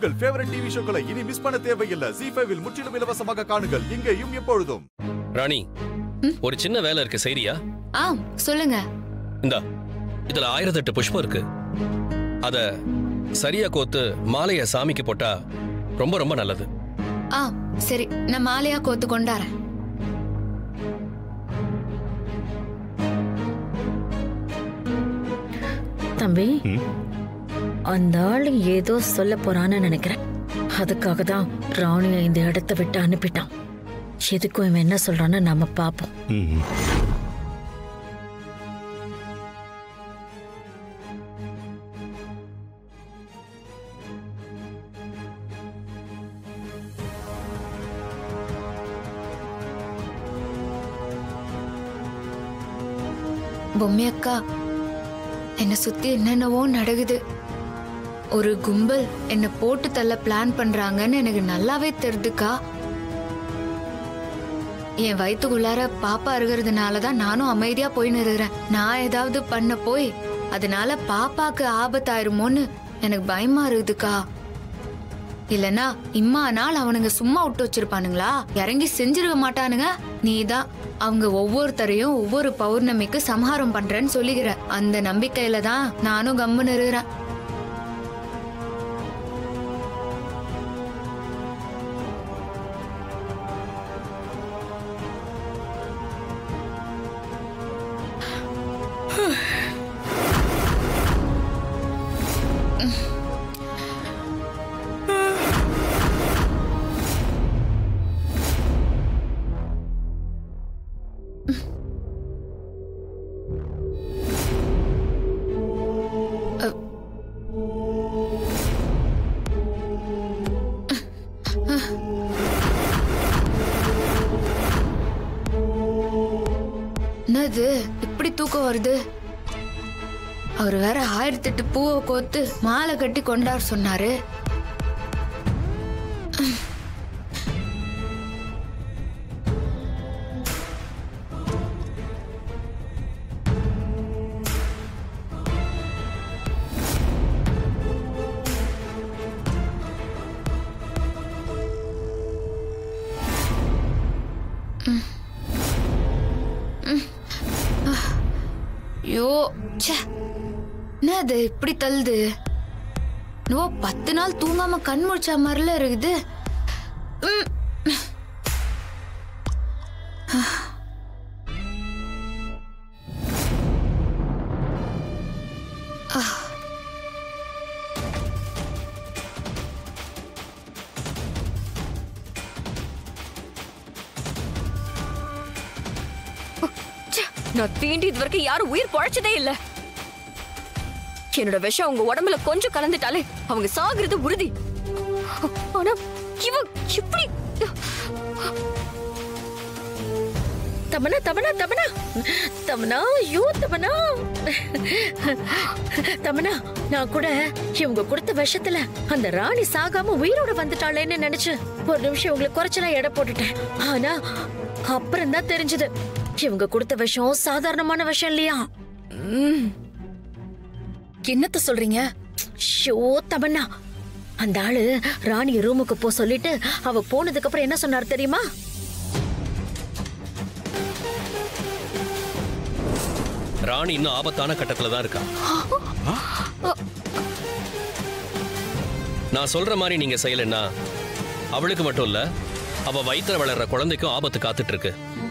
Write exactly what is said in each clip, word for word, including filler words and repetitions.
உங்கள் favourite TV ஷோக்களை இனி miss பண்ண தேவையில்லை. ஜீ ஃபைவ் இல் முற்றிலும் இலவசமாக காணுங்கள். இங்கேயும் எப்பொழுதும். ராணி, ஒரு சின்ன வேலை இருக்கு, சரியா? ஆ, சொல்லுங்க. இந்தா, இதுல ஆயிரத்தி எட்டு புஷ்பம் இருக்கு. அத சரியா கோத்து மாலைய சாமிக்கு போட்டா ரொம்ப ரொம்ப நல்லது. ஆ, சரி, நான் மாலையா கோத்து கொண்டாரேன். தம்பி, அந்த ஆளு ஏதோ சொல்ல போறான்னு நினைக்கிறேன். அதுக்காக தான் ராணியை இந்த இடத்தை விட்டு அனுப்பிட்டான். எதுக்கும் இவன் என்ன சொல்றான்னு நாம பாப்போம். பொம்மி அக்கா, என்ன சுத்தி என்னென்னவோ நடக்குது. ஒரு கும்பல் என்ன போட்டு தள்ள பிளான் பண்றாங்கன்னு எனக்கு நல்லாவே தெரியுதுக்கா. என் வயிற்றுக்குள்ளார பாப்பா இருக்கிறதுனாலதான் நானும் அமைதியா போய் நிறுறேன். நான் ஏதாவது பண்ண போய் அதனால பாப்பாக்கு ஆபத்தாயிருமோன்னு எனக்கு பயமா இருக்குதுக்கா. இல்லனா இம்மா நாள் அவனுங்க சும்மா விட்டு வச்சிருப்பானுங்களா? இறங்கி செஞ்சிருக்க மாட்டானுங்க. நீதான் அவங்க ஒவ்வொருத்தரையும் ஒவ்வொரு பௌர்ணமிக்கு சம்ஹாரம் பண்றேன்னு சொல்லிக்கிற. அந்த நம்பிக்கையில தான் நானும் கம்முன்னு இருக்கிறேன். என்னது இப்படி தூக்கம் வருது? அவர் வேற ஆயிரத்தி எட்டு பூவை கோத்து மாலை கட்டி கொண்டார் சொன்னாரு. ஐயோ, என்னது இப்படி தள்ளுது? நோ, பத்து நாள் தூங்காம கண் முழிச்ச மாதிரில இருக்குது. நான் தீண்டி இது வரைக்கும் யாரும் உயிர் பழைச்சதே இல்ல. என்னோட விஷம் அவங்க உடம்புல கொஞ்சம் கலந்துட்டாலே அவங்க சாகுறது உறுதி. ஆனா இவ இப்படி தமனா தமனா தமனா தமனா யூ தமனா தமனா, நான் கூட இவங்க கொடுத்த விஷத்துல அந்த ராணி சாகாம உயிரோட வந்துட்டாளேன்னு நினைச்சு ஒரு நிமிஷம் உங்களுக்கு குறைச்சலா எடை போட்டுட்டேன். ஆனா அப்புறம் தான் தெரிஞ்சது இவங்க கொடுத்த விஷம் சாதாரணமான விஷம் இல்லையா. என்னத்த சொல்றீங்க? ஷோ தமன்னா, அந்த ஆளு ராணி ரூமுக்கு போ சொல்லிட்டு அவ போனதுக்கு அப்புறம் என்ன சொன்னார் தெரியுமா? ராணி இன்னும் ஆபத்தான கட்டத்துல தான் இருக்கா. நான் சொல்ற மாதிரி நீங்க செய்யலன்னா அவளுக்கு மட்டும் இல்ல, அவ வயித்துல வளர்ற குழந்தைக்கும் ஆபத்து காத்துட்டு இருக்கு.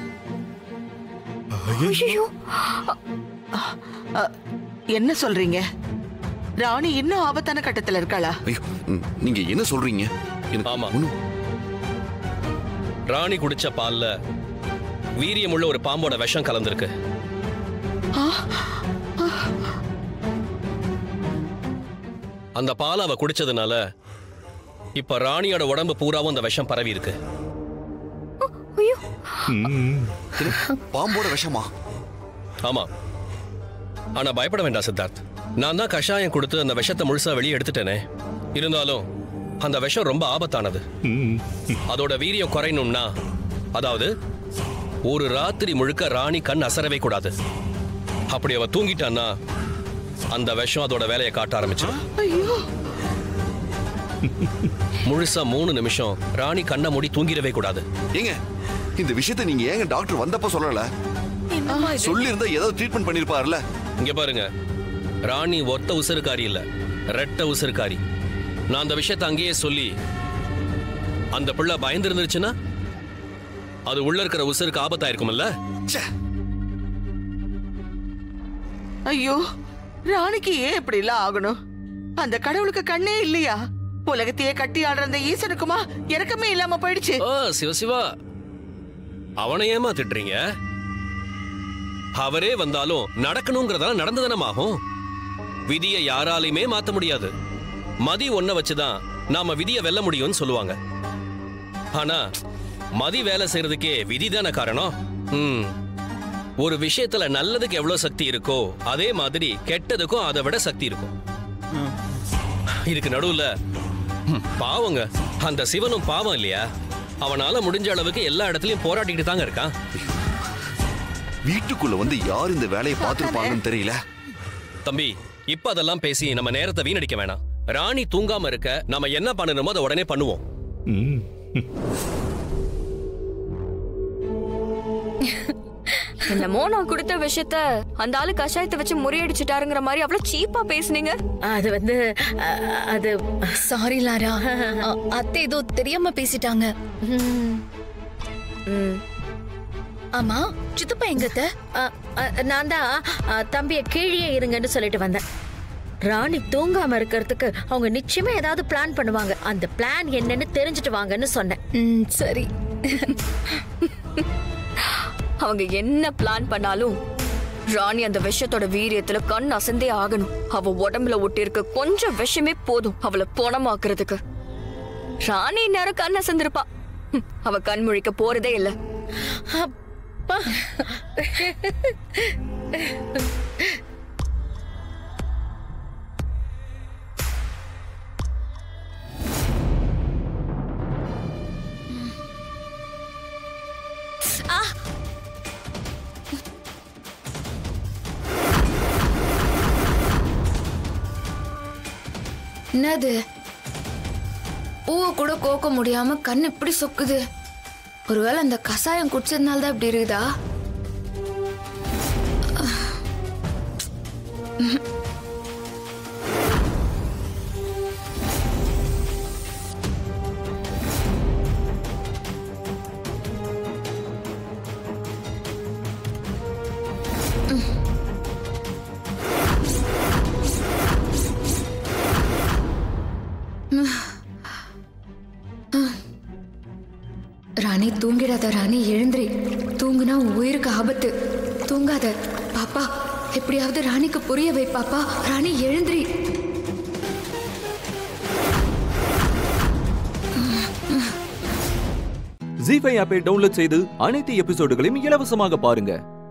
என்ன சொல்றீங்க? ராணி இன்னும் ஆபத்தான கட்டத்துல இருக்காளா? நீங்க என்ன சொல்றீங்க? ஆமா, ராணி குடிச்ச பால்ல வீரியமுள்ள ஒரு பாம்போட விஷம் கலந்திருக்கு. அந்த பால் அவ குடிச்சதுனால இப்ப ராணியோட உடம்பு பூராவும் அந்த விஷம் பரவி இருக்கு. பாம்போட விஷமா? ஆமா, ஆனா பயப்பட வேண்டாம் சித்தார்த். நான் தான் கஷாயம் கொடுத்து அந்த விஷத்தை முழுசா வெளியே எடுத்துட்டேனே. இருந்தாலும் அந்த விஷம் ரொம்ப ஆபத்தானது. அதோட வீரியம் குறையணும்னா, அதாவது ஒரு ராத்திரி முழுக்க ராணி கண் அசரவே கூடாது. அப்படி அவ தூங்கிட்டான்னா அந்த விஷம் அதோட வேலையை காட்ட ஆரம்பிச்சிடும். முழுசா மூணு நிமிஷம் ராணி கண்ணை மூடி தூங்கிடவே கூடாது. ஏங்க இந்த விஷயத்தை நீங்க ஏங்க டாக்டர் வந்தப்ப சொல்லல? சொல்லி இருந்தா ஏதாவது ட்ரீட்மெண்ட் பண்ணிருப்பாருல. இங்க பாருங்க, ராணி ஒத்த உசருக்காரி இல்ல, ரெட்ட உசருக்காரி. நான் அந்த விஷயத்தை அங்கேயே சொல்லி அந்த பிள்ளை பயந்து இருந்துருச்சுன்னா அது உள்ள இருக்கிற உசருக்கு ஆபத்தாயிருக்கும்ல. ஐயோ, ராணிக்கு ஏன் இப்படி எல்லாம் ஆகணும்? அந்த கடவுளுக்கு கண்ணே இல்லையா? உலகத்தையே கட்டி ஆடுற அந்த ஈசனுக்குமா இறக்கமே இல்லாம போயிடுச்சு? ஓ சிவசிவா, அவனை ஏமா திட்டுறீங்க? அவரே வந்தாலும் நடக்கணுங்கிறதால நடந்துதானமாகும். விதியை யாராலையுமே மாத்த முடியாது. மதி ஒன்ன வச்சுதான் நாம விதியை வெல்ல முடியும்னு சொல்லுவாங்க. ஆனா மதி வேலை செய்யறதுக்கே விதி தானே காரணம். ம் ஒரு விஷயத்துல நல்லதுக்கு எவ்வளவு சக்தி இருக்கோ அதே மாதிரி கெட்டதுக்கும் அதை விட சக்தி இருக்கும். இதுக்கு நடுவுல பாவங்க அந்த சிவனும் பாவம் இல்லையா? அவனால முடிஞ்ச அளவுக்கு எல்லா இடத்துலயும் போராடிக்கிட்டு தாங்க இருக்கான். வீட்டுக்குள்ள வந்து யார் இந்த வேலையை பார்த்துருப்பாங்கன்னு தெரியல. தம்பி, இப்ப அதெல்லாம் பேசி நம்ம நேரத்தை வீணடிக்க வேணாம். ராணி தூங்காம இருக்க நம்ம என்ன பண்ணணுமோ அதை உடனே பண்ணுவோம். என்னமோ நான் கொடுத்த விஷயத்த அந்த ஆளு கஷாயத்தை வச்சு முறியடிச்சுட்டாருங்கிற மாதிரி அவ்வளவு சீப்பா பேசுனீங்க. அது வந்து அது சாரி லாரா, அத்தை ஏதோ தெரியாம பேசிட்டாங்க. ஆமா, சித்தப்பா எங்கத்த? நான் தான் தம்பிய கீழே இருங்கன்னு சொல்லிட்டு வந்தேன். ராணி தூங்காம இருக்கிறதுக்கு அவங்க நிச்சயமா ஏதாவது பிளான் பண்ணுவாங்க. அந்த பிளான் என்னன்னு தெரிஞ்சுட்டு வாங்கன்னு சொன்னேன். சரி. அவங்க என்ன பிளான் பண்ணாலும் ராணி அந்த விஷயத்தோட வீரியத்துல கண் அசந்தே ஆகணும். அவ உடம்புல ஒட்டி இருக்க கொஞ்சம் விஷமே போதும் அவளை பணமாக்குறதுக்கு. ராணி நேரம் கண் அசந்திருப்பா, அவ கண் முழிக்க போறதே இல்ல. அப்பா, என்னது? பூவை கூட கோக்க முடியாம கண் இப்படி சொக்குது. ஒருவேளை அந்த கசாயம் குடிச்சதுனால தான் இப்படி இருக்குதா? ராணி தூங்கிடாத. ராணி எழுந்திரி. தூங்குனா உயிருக்கு ஆபத்து. தூங்காத பாப்பா. எப்படியாவது ராணிக்கு புரிய வை பாப்பா. ராணி எழுந்திரி. ஜீ ஃபைவ் ஆப்பை டவுன்லோட் செய்து அனைத்து எபிசோடுகளையும் இலவசமாக பாருங்க.